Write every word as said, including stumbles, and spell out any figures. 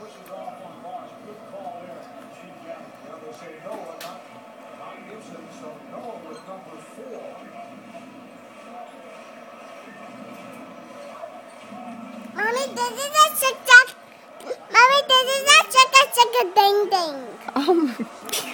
Mommy, this is a Sucka. Mommy, this is a Sucka Sucka Ding Ding. Oh my.